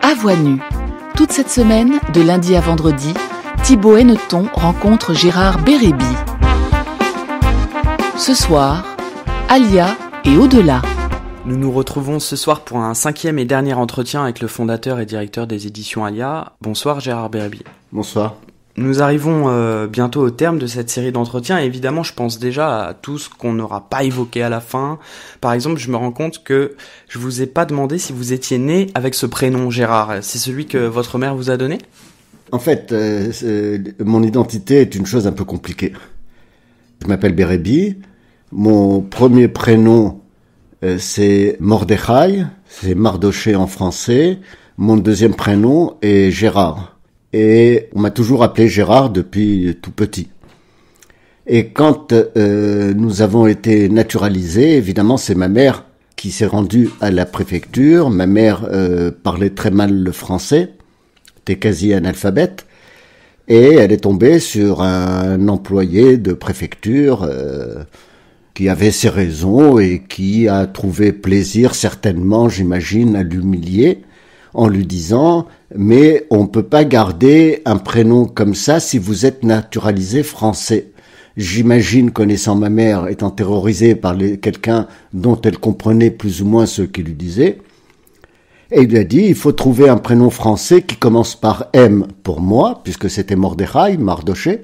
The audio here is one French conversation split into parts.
À voix nue. Toute cette semaine, de lundi à vendredi, Thibaut Henneton rencontre Gérard Bérébi. Ce soir, Alia et au-delà. Nous nous retrouvons ce soir pour un 5e et dernier entretien avec le fondateur et directeur des éditions Alia. Bonsoir Gérard Bérébi. Bonsoir. Nous arrivons bientôt au terme de cette série d'entretiens et évidemment je pense déjà à tout ce qu'on n'aura pas évoqué à la fin. Par exemple, je me rends compte que je vous ai pas demandé si vous étiez né avec ce prénom Gérard. C'est celui que votre mère vous a donné ? En fait, mon identité est une chose un peu compliquée. Je m'appelle Bérébi. Mon premier prénom, c'est Mordechai, c'est Mardoché en français. Mon deuxième prénom est Gérard. Et on m'a toujours appelé Gérard depuis tout petit. Et quand nous avons été naturalisés, évidemment, c'est ma mère qui s'est rendue à la préfecture. Ma mère parlait très mal le français, était quasi analphabète, et elle est tombée sur un employé de préfecture qui avait ses raisons et qui a trouvé plaisir, certainement, j'imagine, à l'humilier, en lui disant « Mais on peut pas garder un prénom comme ça si vous êtes naturalisé français. » J'imagine, connaissant ma mère, étant terrorisée par quelqu'un dont elle comprenait plus ou moins ce qu'il lui disait. Et il lui a dit « Il faut trouver un prénom français qui commence par M pour moi, puisque c'était Mordechai, Mardoché.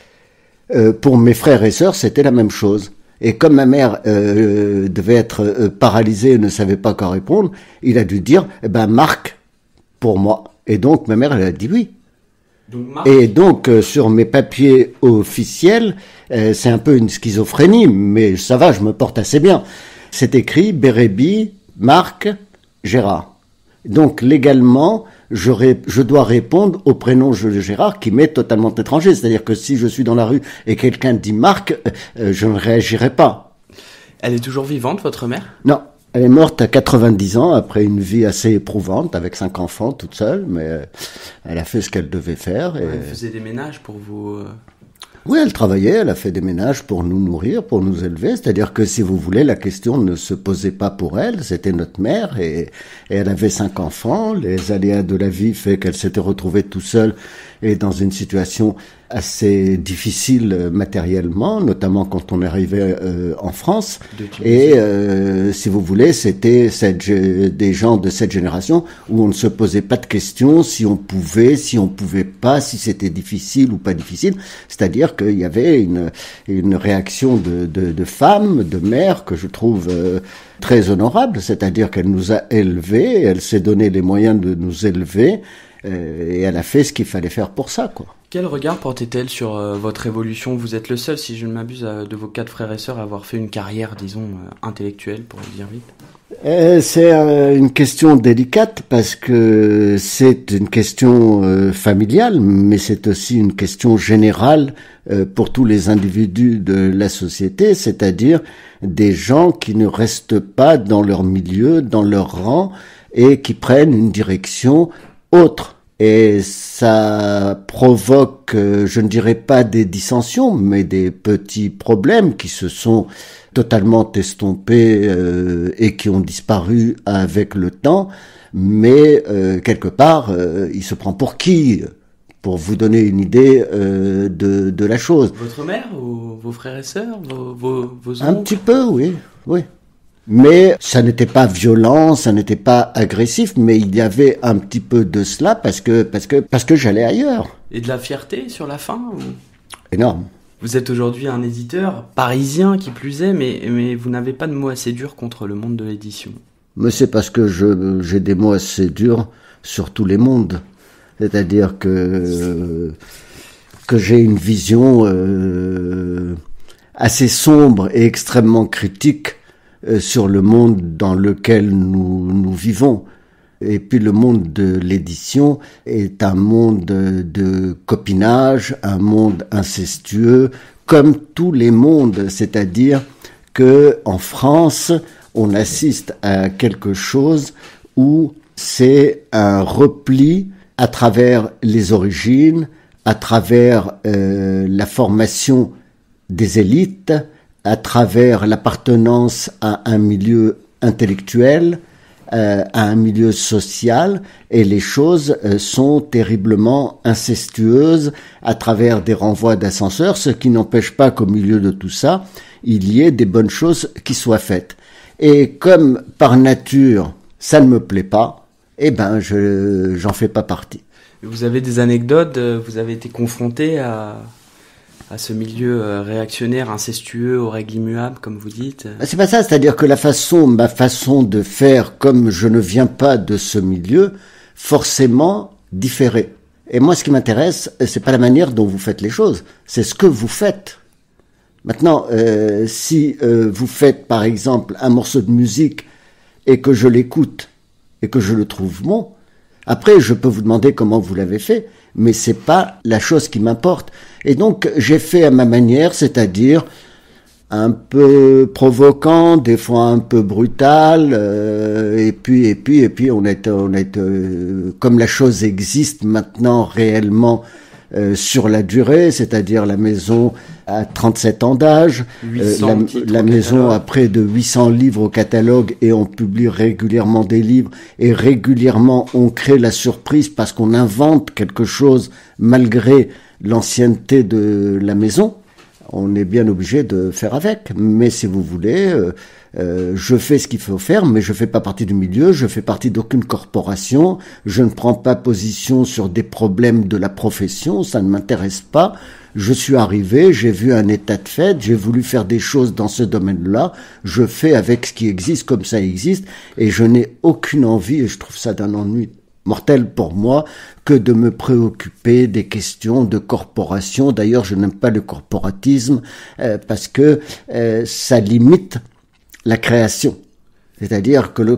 Pour mes frères et sœurs, c'était la même chose. » Et comme ma mère devait être paralysée et ne savait pas quoi répondre, il a dû dire Marc pour moi. Et donc ma mère elle a dit oui. Et donc sur mes papiers officiels, c'est un peu une schizophrénie, mais ça va, je me porte assez bien. C'est écrit Bérébi, Marc, Gérard. Donc légalement, je dois répondre au prénom de Gérard qui m'est totalement étranger. C'est-à-dire que si je suis dans la rue et quelqu'un dit Marc, je ne réagirai pas. Elle est toujours vivante, votre mère ? Non, elle est morte à 90 ans après une vie assez éprouvante avec 5 enfants toute seule, mais elle a fait ce qu'elle devait faire. Et... Elle faisait des ménages pour vous... Oui, elle travaillait, elle a fait des ménages pour nous nourrir, pour nous élever. C'est-à-dire que, si vous voulez, la question ne se posait pas pour elle. C'était notre mère et elle avait 5 enfants. Les aléas de la vie fait qu'elle s'était retrouvée tout seule et dans une situation assez difficile matériellement, notamment quand on est arrivé en France. Et si vous voulez, c'était des gens de cette génération où on ne se posait pas de questions si on pouvait pas, si c'était difficile ou pas difficile. C'est-à-dire qu'il y avait une réaction de femmes, de mères que je trouve très honorable. C'est-à-dire qu'elle nous a élevés, elle s'est donné les moyens de nous élever. Et elle a fait ce qu'il fallait faire pour ça, quoi. Quel regard portait-elle sur votre évolution ? Vous êtes le seul, si je ne m'abuse, de vos 4 frères et sœurs à avoir fait une carrière, disons, intellectuelle, pour le dire vite. C'est une question délicate parce que c'est une question familiale, mais c'est aussi une question générale pour tous les individus de la société, c'est-à-dire des gens qui ne restent pas dans leur milieu, dans leur rang, et qui prennent une direction autre. Et ça provoque, je ne dirais pas des dissensions, mais des petits problèmes qui se sont totalement estompés et qui ont disparu avec le temps. Mais quelque part, il se prend pour qui ? Pour vous donner une idée de la chose. Votre mère ou vos frères et sœurs, vos oncles ? Un petit peu, oui. Mais ça n'était pas violent, ça n'était pas agressif, mais il y avait un petit peu de cela parce que j'allais ailleurs. Et de la fierté sur la fin ou... Énorme. Vous êtes aujourd'hui un éditeur parisien qui plus est, mais vous n'avez pas de mots assez durs contre le monde de l'édition. Mais c'est parce que j'ai des mots assez durs sur tous les mondes. C'est-à-dire que j'ai une vision assez sombre et extrêmement critique sur le monde dans lequel nous vivons. Et puis le monde de l'édition est un monde de copinage, un monde incestueux, comme tous les mondes. C'est-à-dire que en France, on assiste à quelque chose où c'est un repli à travers les origines, à travers la formation des élites, à travers l'appartenance à un milieu intellectuel, à un milieu social et les choses sont terriblement incestueuses à travers des renvois d'ascenseurs, ce qui n'empêche pas qu'au milieu de tout ça, il y ait des bonnes choses qui soient faites. Et comme par nature, ça ne me plaît pas, eh ben, j'en fais pas partie. Vous avez des anecdotes, vous avez été confronté à ce milieu réactionnaire, incestueux, aux règles immuables, comme vous dites? C'est pas ça, c'est-à-dire que ma façon de faire, comme je ne viens pas de ce milieu, forcément différait. Et moi, ce qui m'intéresse, c'est pas la manière dont vous faites les choses, c'est ce que vous faites. Maintenant, si vous faites, par exemple, un morceau de musique et que je l'écoute et que je le trouve bon, après, je peux vous demander comment vous l'avez fait, mais c'est pas la chose qui m'importe. Et donc, j'ai fait à ma manière, c'est-à-dire un peu provoquant, des fois un peu brutal, et puis on est comme la chose existe maintenant réellement sur la durée, c'est-à-dire la maison a 37 ans d'âge, la maison a près de 800 livres au catalogue et on publie régulièrement des livres et régulièrement on crée la surprise parce qu'on invente quelque chose malgré l'ancienneté de la maison. On est bien obligé de faire avec, mais si vous voulez, je fais ce qu'il faut faire, mais je fais pas partie du milieu, je fais partie d'aucune corporation, je ne prends pas position sur des problèmes de la profession, ça ne m'intéresse pas. Je suis arrivé, j'ai vu un état de fait, j'ai voulu faire des choses dans ce domaine-là, je fais avec ce qui existe comme ça existe, et je n'ai aucune envie, et je trouve ça d'un ennui mortel pour moi, que de me préoccuper des questions de corporation. D'ailleurs, je n'aime pas le corporatisme parce que ça limite la création. C'est-à-dire que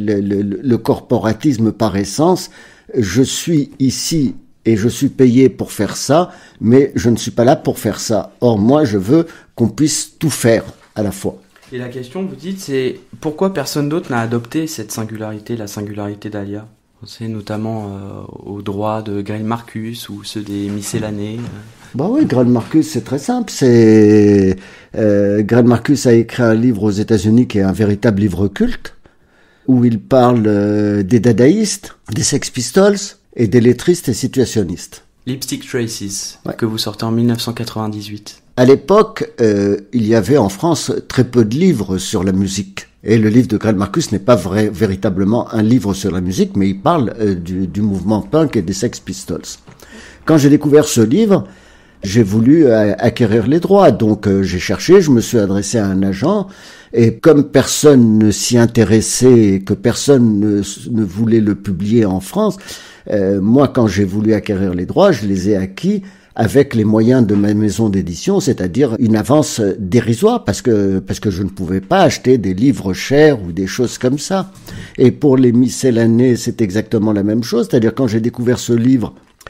le corporatisme par essence, je suis ici et je suis payé pour faire ça, mais je ne suis pas là pour faire ça. Or, moi, je veux qu'on puisse tout faire à la fois. Et la question, vous dites, c'est pourquoi personne d'autre n'a adopté cette singularité, la singularité d'Alia? C'est notamment aux droits de Greil Marcus ou ceux des miscellanées. Bah oui, Greil Marcus, c'est très simple. Greil Marcus a écrit un livre aux États-Unis qui est un véritable livre culte, où il parle des dadaïstes, des Sex Pistols et des lettristes et situationnistes. Lipstick Traces, ouais. Que vous sortez en 1998. À l'époque, il y avait en France très peu de livres sur la musique. Et le livre de Greil Marcus n'est pas véritablement un livre sur la musique, mais il parle du mouvement punk et des Sex Pistols. Quand j'ai découvert ce livre, j'ai voulu acquérir les droits. Donc j'ai cherché, je me suis adressé à un agent, et comme personne ne s'y intéressait et que personne ne voulait le publier en France, moi quand j'ai voulu acquérir les droits, je les ai acquis avec les moyens de ma maison d'édition, c'est-à-dire une avance dérisoire, parce que je ne pouvais pas acheter des livres chers ou des choses comme ça. Et pour les miscellanées, c'est exactement la même chose, c'est-à-dire quand j'ai découvert ce livre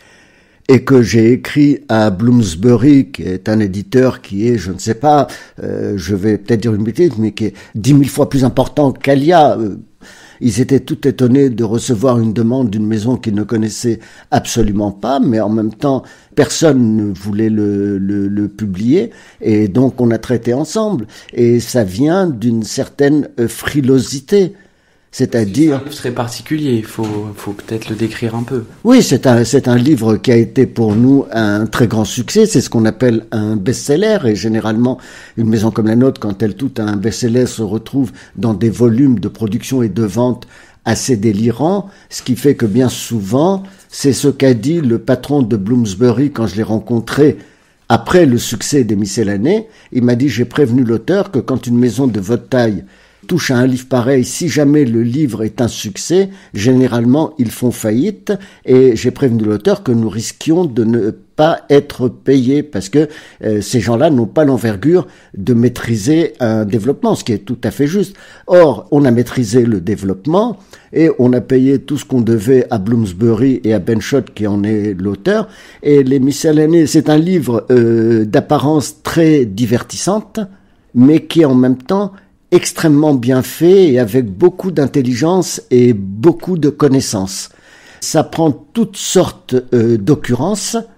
et que j'ai écrit à Bloomsbury, qui est un éditeur qui est, je ne sais pas, je vais peut-être dire une bêtise, mais qui est 10 000 fois plus important qu'Alia. Ils étaient tout étonnés de recevoir une demande d'une maison qu'ils ne connaissaient absolument pas, mais en même temps, personne ne voulait le publier, et donc on a traité ensemble. Et ça vient d'une certaine frilosité. C'est-à-dire... C'est un livre très particulier, il faut peut-être le décrire un peu. Oui, c'est un livre qui a été pour nous un très grand succès, c'est ce qu'on appelle un best-seller, et généralement, une maison comme la nôtre, quand elle tout a un best-seller, se retrouve dans des volumes de production et de vente assez délirants, ce qui fait que bien souvent, c'est ce qu'a dit le patron de Bloomsbury quand je l'ai rencontré après le succès des miscellanées. Il m'a dit, j'ai prévenu l'auteur que quand une maison de votre taille touche à un livre pareil, si jamais le livre est un succès, généralement ils font faillite, et j'ai prévenu l'auteur que nous risquions de ne pas être payés parce que ces gens-là n'ont pas l'envergure de maîtriser un développement, ce qui est tout à fait juste. Or, on a maîtrisé le développement et on a payé tout ce qu'on devait à Bloomsbury et à Ben Schott qui en est l'auteur, et Les Miscellanées, c'est un livre d'apparence très divertissante, mais qui en même temps extrêmement bien fait et avec beaucoup d'intelligence et beaucoup de connaissances. Ça prend toutes sortes d'occurrences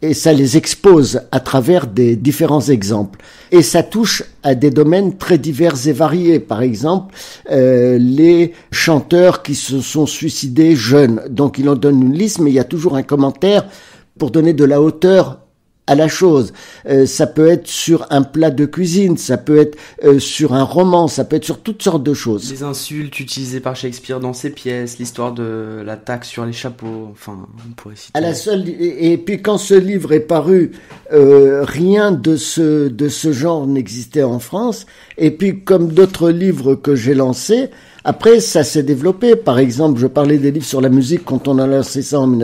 et ça les expose à travers des différents exemples. Et ça touche à des domaines très divers et variés. Par exemple, les chanteurs qui se sont suicidés jeunes. Donc il en donne une liste, mais il y a toujours un commentaire pour donner de la hauteur à la chose. Ça peut être sur un plat de cuisine, ça peut être sur un roman, ça peut être sur toutes sortes de choses. Les insultes utilisées par Shakespeare dans ses pièces, l'histoire de la taxe sur les chapeaux, enfin, on pourrait citer. Et puis quand ce livre est paru, rien de ce genre n'existait en France. Et puis comme d'autres livres que j'ai lancés, après, ça s'est développé. Par exemple, je parlais des livres sur la musique quand on a lancé ça en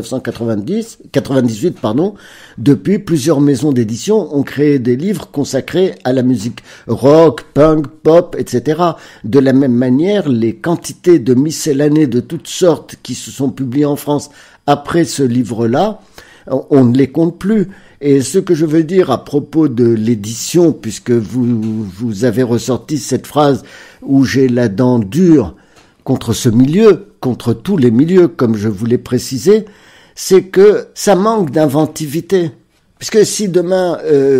1998. Depuis, plusieurs maisons d'édition ont créé des livres consacrés à la musique rock, punk, pop, etc. De la même manière, les quantités de miscellanées de toutes sortes qui se sont publiées en France après ce livre-là, on ne les compte plus. Et ce que je veux dire à propos de l'édition, puisque vous avez ressorti cette phrase où j'ai la dent dure contre ce milieu, contre tous les milieux, comme je vous l'ai précisé, c'est que ça manque d'inventivité. Puisque si demain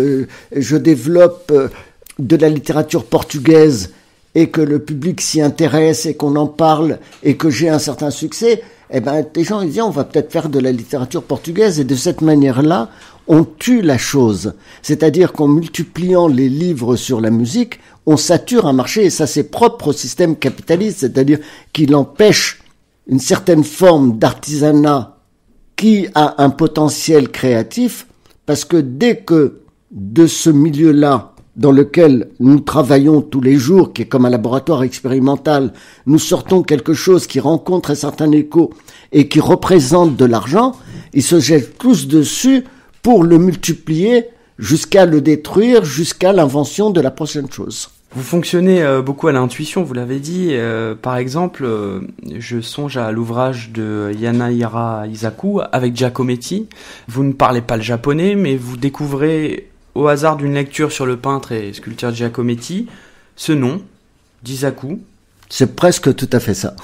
je développe de la littérature portugaise et que le public s'y intéresse et qu'on en parle et que j'ai un certain succès, eh ben, les gens ils disent on va peut-être faire de la littérature portugaise, et de cette manière-là, on tue la chose. C'est-à-dire qu'en multipliant les livres sur la musique, on sature un marché, et ça c'est propre au système capitaliste, c'est-à-dire qu'il empêche une certaine forme d'artisanat qui a un potentiel créatif, parce que dès que de ce milieu-là, dans lequel nous travaillons tous les jours, qui est comme un laboratoire expérimental, nous sortons quelque chose qui rencontre un certain écho et qui représente de l'argent, ils se jettent tous dessus pour le multiplier jusqu'à le détruire, jusqu'à l'invention de la prochaine chose. Vous fonctionnez beaucoup à l'intuition, vous l'avez dit. Par exemple, je songe à l'ouvrage de Yanahira Isaku avec Giacometti. Vous ne parlez pas le japonais, mais vous découvrez au hasard d'une lecture sur le peintre et sculpteur Giacometti ce nom d'Isaku. C'est presque tout à fait ça.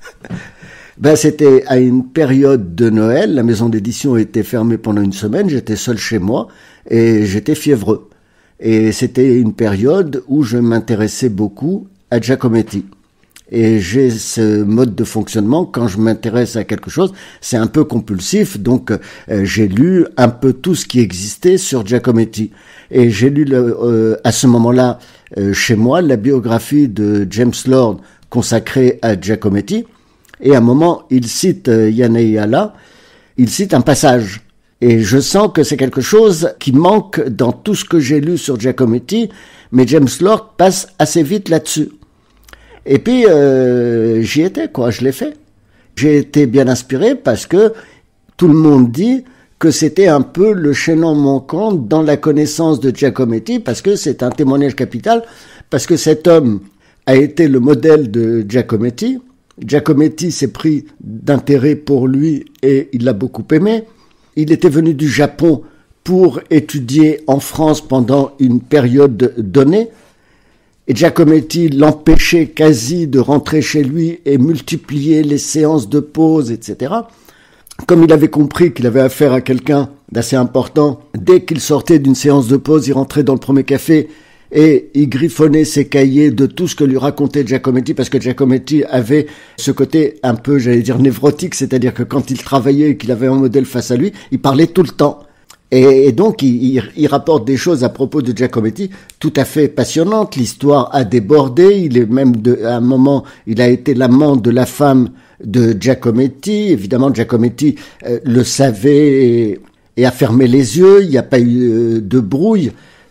C'était à une période de Noël, la maison d'édition était fermée pendant une semaine, j'étais seul chez moi et j'étais fiévreux. Et c'était une période où je m'intéressais beaucoup à Giacometti. Et j'ai ce mode de fonctionnement, quand je m'intéresse à quelque chose, c'est un peu compulsif, donc j'ai lu un peu tout ce qui existait sur Giacometti. Et j'ai lu à ce moment-là, chez moi, la biographie de James Lord consacrée à Giacometti. Et à un moment, il cite Yanehira, il cite un passage. Et je sens que c'est quelque chose qui manque dans tout ce que j'ai lu sur Giacometti, mais James Lord passe assez vite là-dessus. Et puis, j'y étais, je l'ai fait. J'ai été bien inspiré parce que tout le monde dit que c'était un peu le chaînon manquant dans la connaissance de Giacometti, parce que c'est un témoignage capital, parce que cet homme a été le modèle de Giacometti. Giacometti s'est pris d'intérêt pour lui et il l'a beaucoup aimé. Il était venu du Japon pour étudier en France pendant une période donnée. Et Giacometti l'empêchait quasi de rentrer chez lui et multiplier les séances de pause, etc. Comme il avait compris qu'il avait affaire à quelqu'un d'assez important, dès qu'il sortait d'une séance de pause, il rentrait dans le premier café et il griffonnait ses cahiers de tout ce que lui racontait Giacometti, parce que Giacometti avait ce côté un peu, névrotique, c'est-à-dire que quand il travaillait et qu'il avait un modèle face à lui, il parlait tout le temps. Et donc, il rapporte des choses à propos de Giacometti tout à fait passionnantes. L'histoire a débordé. Il est même, à un moment, il a été l'amant de la femme de Giacometti. Évidemment, Giacometti le savait et a fermé les yeux. Il n'y a pas eu de brouille.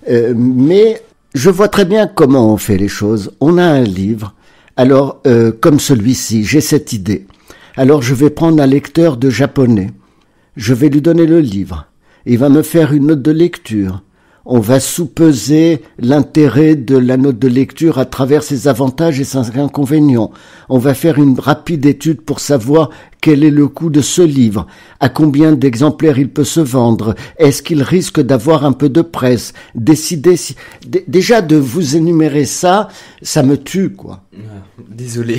Mais je vois très bien comment on fait les choses. On a un livre. Alors, comme celui-ci, j'ai cette idée. Alors, je vais prendre un lecteur de japonais. Je vais lui donner le livre. Il va me faire une note de lecture. On va sous-peser l'intérêt de la note de lecture à travers ses avantages et ses inconvénients. On va faire une rapide étude pour savoir quel est le coût de ce livre, à combien d'exemplaires il peut se vendre, est-ce qu'il risque d'avoir un peu de presse, décider si... Déjà de vous énumérer ça, ça me tue, Désolé.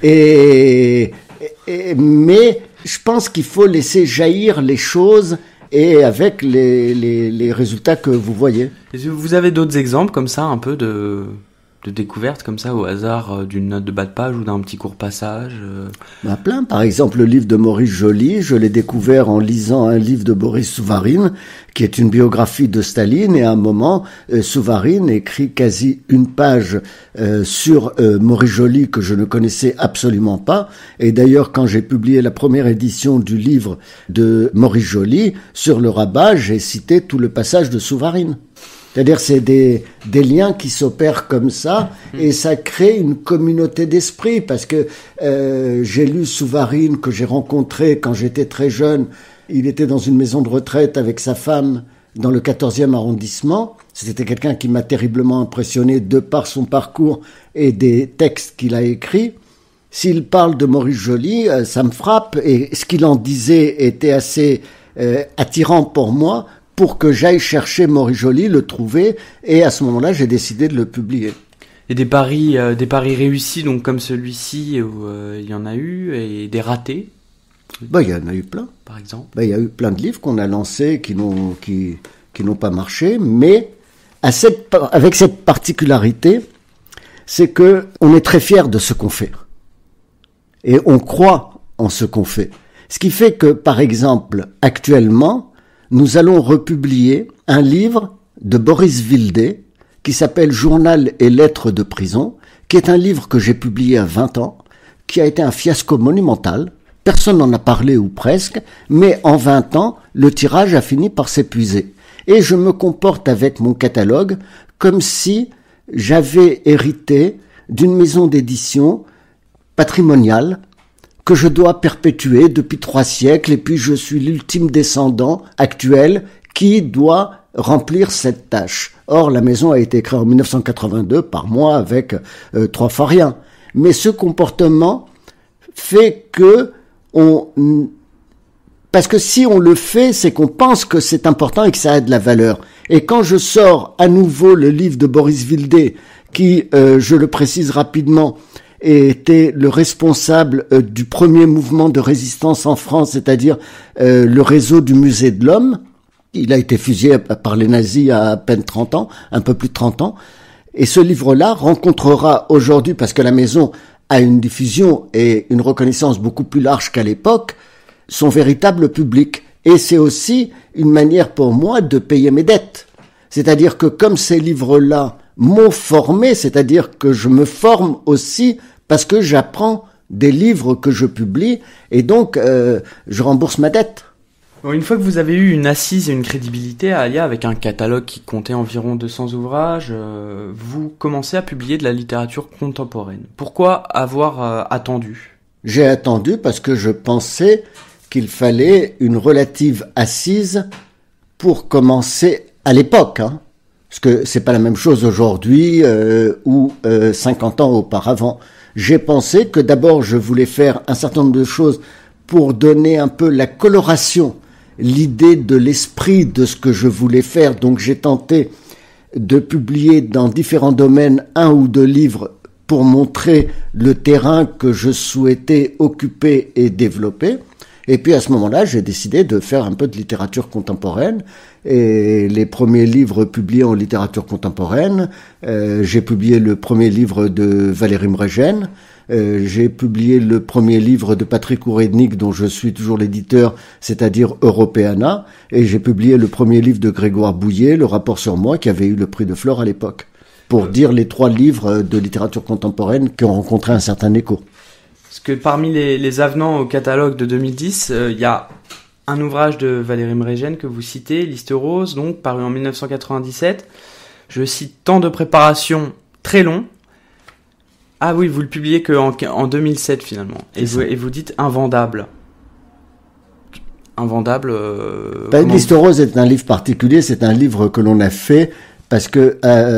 Mais je pense qu'il faut laisser jaillir les choses et avec les résultats que vous voyez. Est-ce que vous avez d'autres exemples comme ça, un peu de découvertes comme ça au hasard d'une note de bas de page ou d'un petit court passage Plein. Par exemple, le livre de Maurice Joly, je l'ai découvert en lisant un livre de Boris Souvarine, qui est une biographie de Staline, et à un moment, Souvarine écrit quasi une page sur Maurice Joly que je ne connaissais absolument pas. Et d'ailleurs, quand j'ai publié la première édition du livre de Maurice Joly, sur le rabat, j'ai cité tout le passage de Souvarine. C'est-à-dire, c'est des liens qui s'opèrent comme ça, et ça crée une communauté d'esprit, parce que j'ai lu Souvarine, que j'ai rencontré quand j'étais très jeune. Il était dans une maison de retraite avec sa femme dans le 14e arrondissement. C'était quelqu'un qui m'a terriblement impressionné de par son parcours et des textes qu'il a écrits. S'il parle de Maurice Joly, ça me frappe, et ce qu'il en disait était assez attirant pour moi, pour que j'aille chercher Maurice Joly, le trouver, et à ce moment-là, j'ai décidé de le publier. Et des paris réussis, donc comme celui-ci, où il y en a eu, et des ratés? Il y en a eu plein. Par exemple? Il y a eu plein de livres qu'on a lancés qui n'ont pas marché, mais avec cette particularité, c'est que on est très fier de ce qu'on fait. Et on croit en ce qu'on fait. Ce qui fait que, par exemple, actuellement, nous allons republier un livre de Boris Wilde qui s'appelle Journal et lettres de prison, qui est un livre que j'ai publié à 20 ans, qui a été un fiasco monumental. Personne n'en a parlé ou presque, mais en 20 ans, le tirage a fini par s'épuiser. Et je me comporte avec mon catalogue comme si j'avais hérité d'une maison d'édition patrimoniale que je dois perpétuer depuis 3 siècles, et puis je suis l'ultime descendant actuel qui doit remplir cette tâche. Or, la maison a été créée en 1982 par moi avec 3 fois rien. Mais ce comportement fait que parce que si on le fait, c'est qu'on pense que c'est important et que ça a de la valeur. Et quand je sors à nouveau le livre de Boris Wilde, qui, je le précise rapidement, était le responsable du premier mouvement de résistance en France, c'est-à-dire le réseau du Musée de l'Homme. Il a été fusillé par les nazis à peine 30 ans, un peu plus de 30 ans. Et ce livre-là rencontrera aujourd'hui, parce que la maison a une diffusion et une reconnaissance beaucoup plus large qu'à l'époque, son véritable public. Et c'est aussi une manière pour moi de payer mes dettes. C'est-à-dire que comme ces livres-là m'ont formé, c'est-à-dire que je me forme aussi parce que j'apprends des livres que je publie, et donc je rembourse ma dette. Une fois que vous avez eu une assise et une crédibilité à Alia, avec un catalogue qui comptait environ 200 ouvrages, vous commencez à publier de la littérature contemporaine. Pourquoi avoir attendu? J'ai attendu parce que je pensais qu'il fallait une relative assise pour commencer à l'époque, parce que c'est pas la même chose aujourd'hui ou 50 ans auparavant. J'ai pensé que d'abord je voulais faire un certain nombre de choses pour donner un peu la coloration, l'idée de l'esprit de ce que je voulais faire. Donc j'ai tenté de publier dans différents domaines 1 ou 2 livres pour montrer le terrain que je souhaitais occuper et développer. Et puis à ce moment-là, j'ai décidé de faire un peu de littérature contemporaine. Et les premiers livres publiés en littérature contemporaine, j'ai publié le premier livre de Valérie Mrégène, j'ai publié le premier livre de Patrick Ourednik, dont je suis toujours l'éditeur, c'est-à-dire Europeana, et j'ai publié le premier livre de Grégoire Bouillet, Le rapport sur moi, qui avait eu le prix de Flore à l'époque, pour dire les 3 livres de littérature contemporaine qui ont rencontré un certain écho. Parce que parmi les avenants au catalogue de 2010, il y a un ouvrage de Valérie Mrégène que vous citez, Liste rose, donc paru en 1997. Je cite « Temps de préparation très long ». Ah oui, vous le publiez qu'en 2007 finalement. Et vous dites « invendable ». Invendable... Liste rose est un livre particulier, c'est un livre que l'on a fait parce que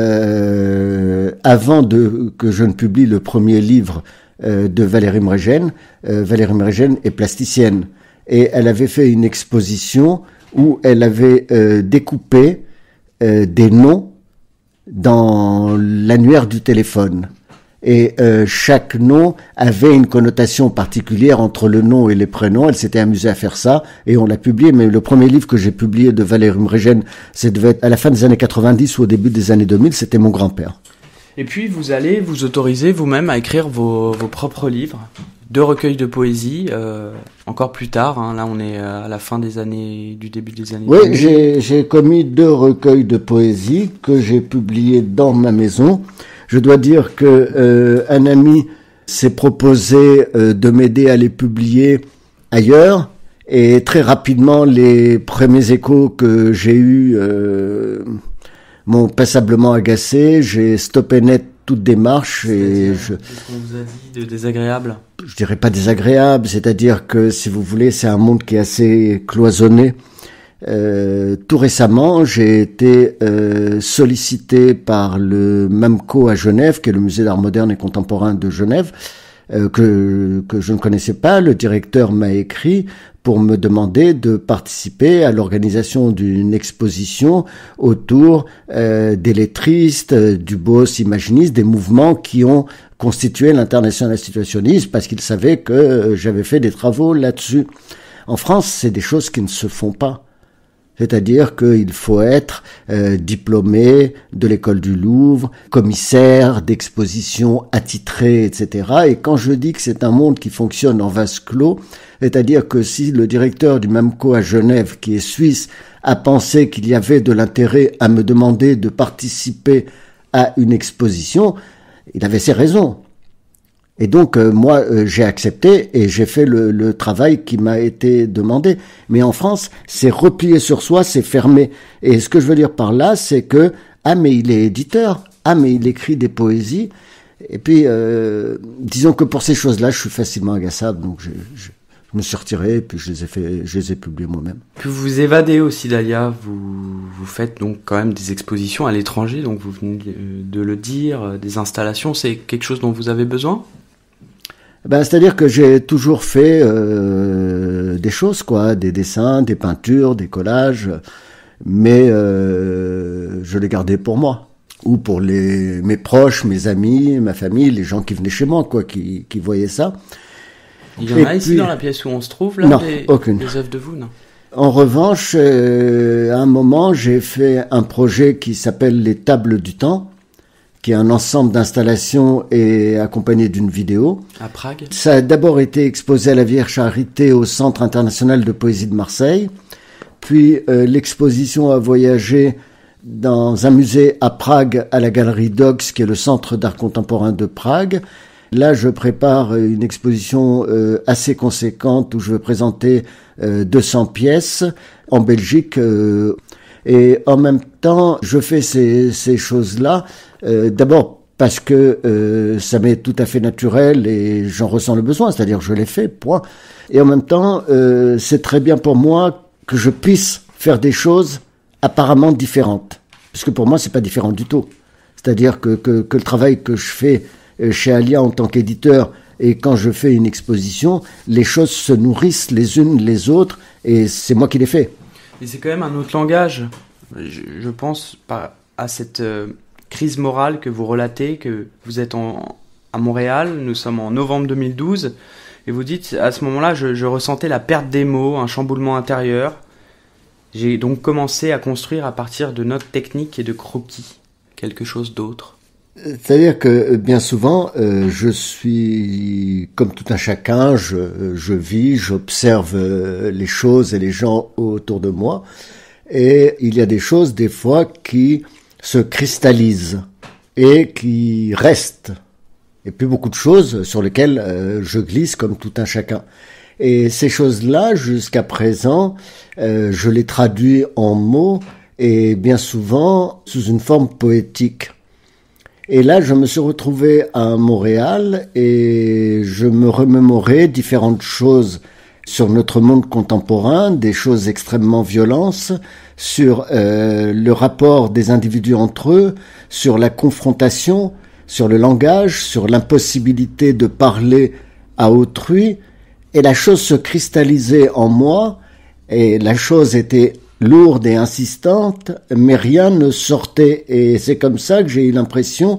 avant que je ne publie le premier livre de Valérie Mrégène est plasticienne. Et elle avait fait une exposition où elle avait découpé des noms dans l'annuaire du téléphone. Et chaque nom avait une connotation particulière entre le nom et les prénoms. Elle s'était amusée à faire ça et on l'a publié. Mais le premier livre que j'ai publié de Valérie Mregen, ça devait être à la fin des années 90 ou au début des années 2000, c'était Mon grand-père. Et puis vous allez vous autoriser vous-même à écrire vos propres livres, 2 recueils de poésie, encore plus tard, hein, là on est à la fin des années, du début des années. Oui, j'ai commis 2 recueils de poésie que j'ai publiés dans ma maison. Je dois dire que un ami s'est proposé de m'aider à les publier ailleurs, et très rapidement les premiers échos que j'ai eus m'ont passablement agacé. J'ai stoppé net toute démarche. Et qu'est-ce qu'on vous a dit de désagréable? Je dirais pas désagréable, c'est-à-dire que, si vous voulez, c'est un monde qui est assez cloisonné. Tout récemment, j'ai été sollicité par le MAMCO à Genève, qui est le Musée d'art moderne et contemporain de Genève, que je ne connaissais pas. Le directeur m'a écrit pour me demander de participer à l'organisation d'une exposition autour des lettristes, du boss imaginiste, des mouvements qui ont constitué l'international situationnisme, parce qu'il savait que j'avais fait des travaux là-dessus. En France, c'est des choses qui ne se font pas. C'est-à-dire qu'il faut être diplômé de l'école du Louvre, commissaire d'exposition attitré, etc. Et quand je dis que c'est un monde qui fonctionne en vase clos, c'est-à-dire que si le directeur du MAMCO à Genève, qui est suisse, a pensé qu'il y avait de l'intérêt à me demander de participer à une exposition, il avait ses raisons. Et donc, moi, j'ai accepté et j'ai fait le travail qui m'a été demandé. Mais en France, c'est replié sur soi, c'est fermé. Et ce que je veux dire par là, c'est que, mais il est éditeur, mais il écrit des poésies. Et puis, disons que pour ces choses-là, je suis facilement agaçable, donc je me suis retiré et puis je les ai publiés moi-même. Puis vous vous évadez aussi, Dalia. Vous faites donc quand même des expositions à l'étranger, donc vous venez de le dire, des installations. C'est quelque chose dont vous avez besoin ? C'est-à-dire que j'ai toujours fait des choses, quoi, des dessins, des peintures, des collages, mais je les gardais pour moi, ou pour mes proches, mes amis, ma famille, les gens qui venaient chez moi, quoi, qui voyaient ça. Il y en a ici dans la pièce où on se trouve, là, non, aucune. Des œuvres de vous, non? En revanche, à un moment, j'ai fait un projet qui s'appelle Les Tables du Temps, qui est un ensemble d'installations et accompagné d'une vidéo. À Prague. Ça a d'abord été exposé à la Vierge Charité au Centre international de poésie de Marseille. Puis l'exposition a voyagé dans un musée à Prague, à la Galerie Dox, qui est le centre d'art contemporain de Prague. Là, je prépare une exposition assez conséquente où je vais présenter 200 pièces en Belgique. Et en même temps, je fais ces choses-là, d'abord parce que ça m'est tout à fait naturel et j'en ressens le besoin, c'est-à-dire je l'ai fait, point. Et en même temps, c'est très bien pour moi que je puisse faire des choses apparemment différentes. Parce que pour moi, c'est pas différent du tout. C'est-à-dire que le travail que je fais chez Alia en tant qu'éditeur et quand je fais une exposition, les choses se nourrissent les unes les autres et c'est moi qui les fais. Et c'est quand même un autre langage. Je pense à cette crise morale que vous relatez, que vous êtes à Montréal, nous sommes en novembre 2012, et vous dites, à ce moment-là, je ressentais la perte des mots, un chamboulement intérieur. J'ai donc commencé à construire à partir de notes techniques et de croquis, quelque chose d'autre. C'est-à-dire que bien souvent, je suis comme tout un chacun, je vis, j'observe les choses et les gens autour de moi, et il y a des choses des fois qui se cristallisent et qui restent, et puis beaucoup de choses sur lesquelles je glisse comme tout un chacun. Et ces choses-là, jusqu'à présent, je les traduis en mots et bien souvent sous une forme poétique. Et là, je me suis retrouvé à Montréal et je me remémorais différentes choses sur notre monde contemporain, des choses extrêmement violentes, sur le rapport des individus entre eux, sur la confrontation, sur le langage, sur l'impossibilité de parler à autrui. Et la chose se cristallisait en moi et la chose était lourde et insistante, mais rien ne sortait. Et c'est comme ça que j'ai eu l'impression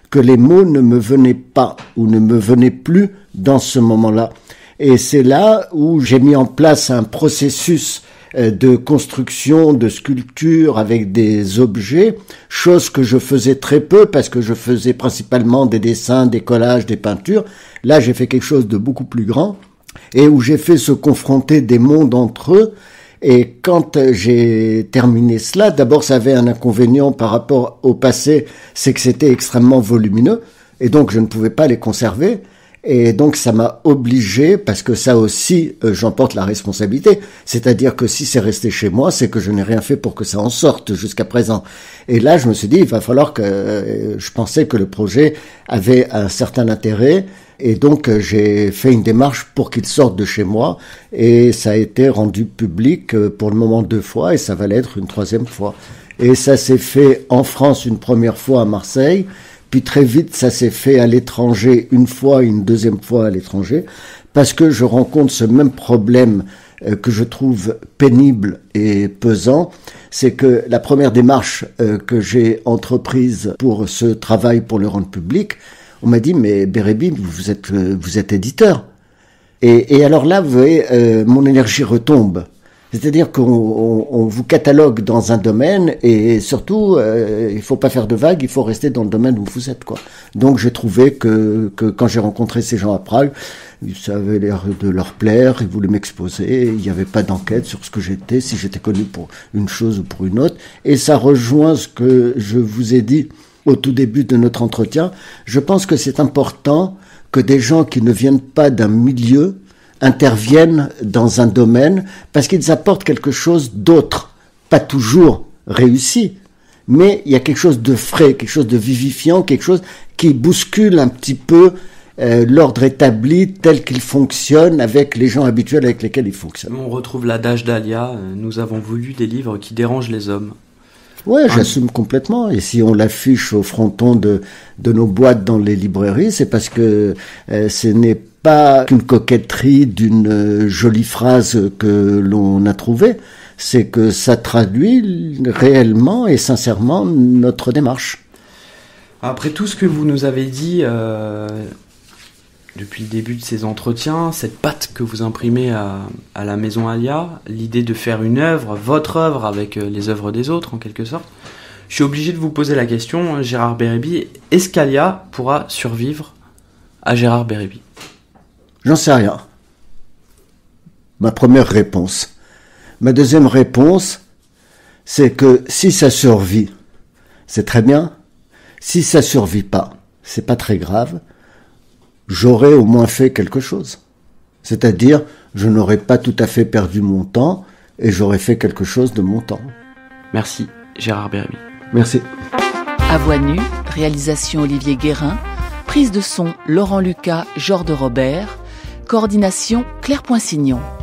que les mots ne me venaient pas ou ne me venaient plus dans ce moment-là. Et c'est là où j'ai mis en place un processus de construction, de sculpture avec des objets, chose que je faisais très peu parce que je faisais principalement des dessins, des collages, des peintures. Là, j'ai fait quelque chose de beaucoup plus grand et où j'ai fait se confronter des mondes entre eux. Et quand j'ai terminé cela, d'abord ça avait un inconvénient par rapport au passé, c'est que c'était extrêmement volumineux et donc je ne pouvais pas les conserver. Et donc ça m'a obligé, parce que ça aussi j'en porte la responsabilité, c'est-à-dire que si c'est resté chez moi, c'est que je n'ai rien fait pour que ça en sorte jusqu'à présent. Et là je me suis dit, il va falloir que... je pensais que le projet avait un certain intérêt, et donc j'ai fait une démarche pour qu'il sorte de chez moi, et ça a été rendu public pour le moment 2 fois, et ça va l'être une 3e fois. Et ça s'est fait en France une première fois à Marseille, puis très vite, ça s'est fait à l'étranger une fois, une 2e fois à l'étranger, parce que je rencontre ce même problème que je trouve pénible et pesant, c'est que la première démarche que j'ai entreprise pour ce travail, pour le rendre public, on m'a dit, mais Bérébi, vous êtes éditeur. Et alors là, vous voyez, mon énergie retombe. C'est-à-dire qu'on vous catalogue dans un domaine et surtout, il faut pas faire de vagues, il faut rester dans le domaine où vous êtes, quoi. Donc j'ai trouvé que quand j'ai rencontré ces gens à Prague, ça avait l'air de leur plaire, ils voulaient m'exposer, il n'y avait pas d'enquête sur ce que j'étais, si j'étais connu pour une chose ou pour une autre. Et ça rejoint ce que je vous ai dit au tout début de notre entretien. Je pense que c'est important que des gens qui ne viennent pas d'un milieu interviennent dans un domaine parce qu'ils apportent quelque chose d'autre, pas toujours réussi, mais il y a quelque chose de frais, quelque chose de vivifiant, quelque chose qui bouscule un petit peu l'ordre établi tel qu'il fonctionne avec les gens habituels avec lesquels il fonctionne. On retrouve l'adage d'Alia, nous avons voulu des livres qui dérangent les hommes. Ouais, j'assume complètement. Et si on l'affiche au fronton de nos boîtes dans les librairies, c'est parce que ce n'est pas qu'une coquetterie d'une jolie phrase que l'on a trouvée, c'est que ça traduit réellement et sincèrement notre démarche. Après tout ce que vous nous avez dit depuis le début de ces entretiens, cette patte que vous imprimez à la Maison Alia, l'idée de faire une œuvre, votre œuvre avec les œuvres des autres en quelque sorte, je suis obligé de vous poser la question, Gérard Bérébi, est-ce qu'Alia pourra survivre à Gérard Bérébi ? J'en sais rien. Ma première réponse. Ma deuxième réponse, c'est que si ça survit, c'est très bien. Si ça survit pas, c'est pas très grave. J'aurais au moins fait quelque chose. C'est-à-dire, je n'aurais pas tout à fait perdu mon temps et j'aurais fait quelque chose de mon temps. Merci, Gérard Bérébi. Merci. À voix nue, réalisation Olivier Guérin, prise de son Laurent Lucas, Georges de Robert, coordination Claire Poinsignon.